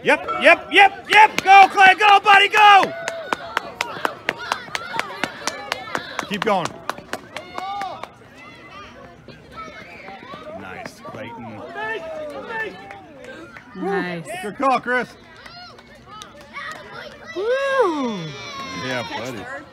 Yep. Go, Clay. Go, buddy. Go. Keep going. Nice, Clayton. Nice. Good call, Chris. Woo! Yeah, buddy.